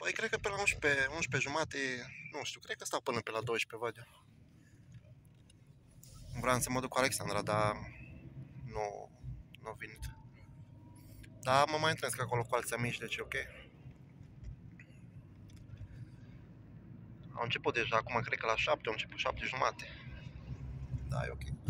Păi cred că pe la 11 jumate, nu știu, cred că stau până pe la 12, văd eu. Vreau să mă duc cu Alexandra, dar nu a venit. Dar mă mai întâlnesc acolo cu alții amici, deci e ok. Au început deja, acum cred că la 7, au început 7 jumate. Da, e ok.